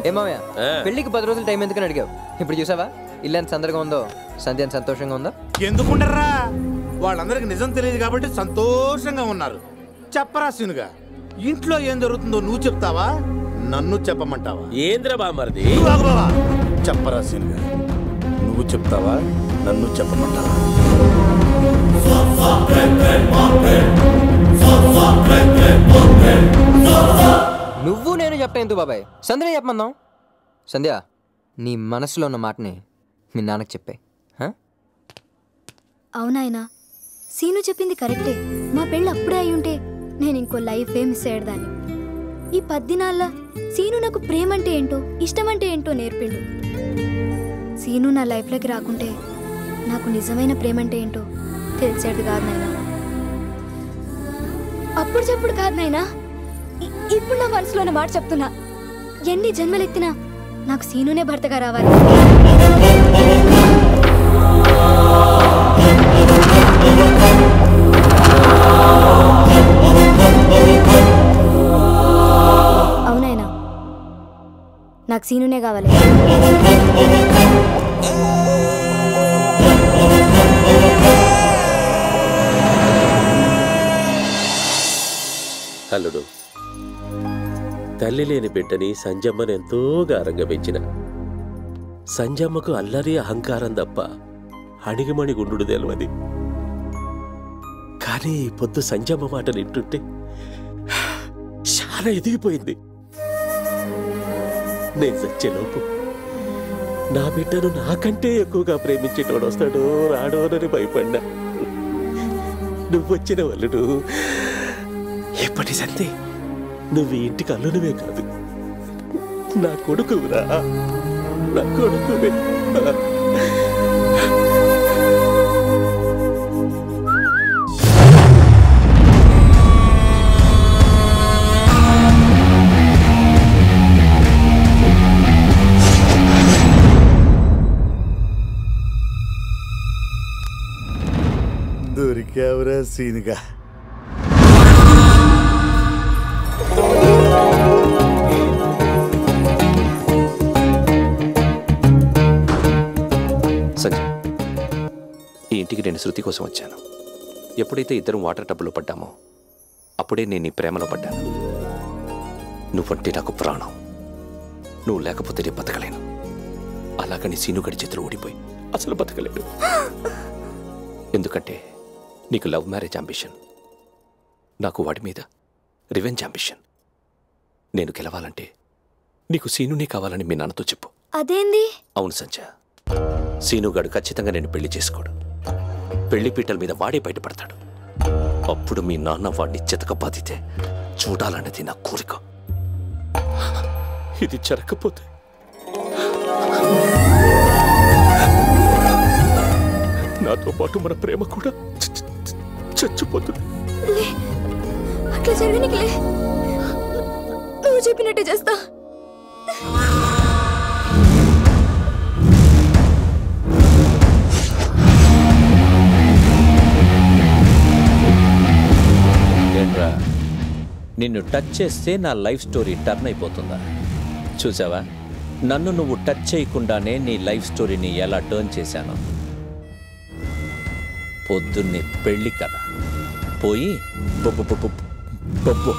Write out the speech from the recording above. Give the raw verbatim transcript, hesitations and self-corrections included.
ఏమయ్యా పెళ్లికి పది రోజులు టైం ఎందుకని అడిగావు? ఇప్పుడు చూసావా ఇల్లు ఎంత సందడిగా ఉందో, సంధ్య ఎంత సంతోషంగా ఉందో. ఎందుకుంటారా? వాళ్ళందరికి నిజం తెలియదు కాబట్టి సంతోషంగా ఉన్నారు. చెప్పరా సీనుగా, ఇంట్లో ఏం జరుగుతుందో నువ్వు చెప్తావా, నన్ను చెప్పమంటావా? ఏంద్ర బామర్ది చెప్పరా సీనుగా, నువ్వు చెప్తావా, నన్ను చెప్పమంటావా? నువ్వు నేను చెప్తా ఎందుకు బాబాయ్, సంధ్య చెప్పమందాం. సంధ్య, నీ మనసులో ఉన్న మాటని మీ నాన్నకి చెప్పే. అవునాయనా, సీను చెప్పింది కరెక్టే. మా పెళ్ళి అప్పుడే అయి ఉంటే నేను ఇంకో లైఫే మిస్ అయ్యేదాన్ని. ఈ పద్దినాళ్ళ సీను నాకు ప్రేమ అంటే ఏంటో, ఇష్టం అంటే ఏంటో నేర్పిండు. సీను నా లైఫ్లోకి రాకుంటే నాకు నిజమైన ప్రేమ అంటే ఏంటో తెలిసేది కాదు నాయనా. అప్పుడు చెప్పుడు కాదు నాయనా, ఇప్పుడు నా మనసులో ఉన్న మాట చెప్తున్నా. ఎన్ని జన్మలెత్తినా నాకు సీనునే భర్తగా రావాలి. అవునాయనా, నాకు సీనునే కావాలి. అల్లుడు, తల్లి లేని బిడ్డని సంజమ్మను ఎంతో గారంగా పెంచిన. సంజమ్మకు అల్లరి అహంకారం తప్ప అణిగిమణి గుండు తెలవది. కానీ పొద్దు సంజమ్మ మాటలు వింటుంటే చాలా ఎదిగిపోయింది. నేను చచ్చేలోపు నా బిడ్డను నాకంటే ఎక్కువగా ప్రేమించేటోడు వస్తాడో రాడోనని భయపడ్డా. నువ్వొచ్చిన వల్లుడు, ఎప్పటి సంతే నువ్వు ఇంటికి అల్లునివే కాదు, నా కొడుకురా, నా కొడుకువే. దొరికావురా సీనుగా. సంజయ్, ఈ ఇంటికి నేను శృతి కోసం వచ్చాను. ఎప్పుడైతే ఇద్దరం వాటర్ టబ్లో పడ్డామో అప్పుడే నేను నీ ప్రేమలో పడ్డాను. నువ్వంటే నాకు ప్రాణం. నువ్వు లేకపోతే నేను బతకలేను. అలాగని సీనుగడి చేతులు ఓడిపోయి అసలు బతకలేడు. ఎందుకంటే నీకు లవ్ మ్యారేజ్ అంబిషన్, నాకు వాడి మీద రివెంజ్ అంబిషన్. నేను గెలవాలంటే నీకు సీనునే కావాలని మీ నాన్నతో చెప్పు. అదేంది? అవును సంజయ్, సీనుగాడు ఖచ్చితంగా నేను పెళ్లి చేసుకోడు. పెళ్లి పీటల మీద వాడే బయటపడతాడు. అప్పుడు మీ నాన్న వాడిని చితకబాదితే చూడాలన్నది నా కోరిక. ఇది జరగకపోతే నాతో పాటు మన ప్రేమ కూడా చచ్చిపోతుంది. అట్లా జరగనికిలే, నువ్వు చెప్పినట్టు చేస్తా. ఏంట్రా, నిన్ను టచ్ చేస్తే నా లైఫ్ స్టోరీ టర్న్ అయిపోతుందా? చూసావా, నన్ను నువ్వు టచ్ చేయకుండానే నీ లైఫ్ స్టోరీని ఎలా టర్న్ చేశాను. పొద్దున్నే పెళ్ళి కదా, పోయి బొబ్బు బొబ్బు బొబ్బు.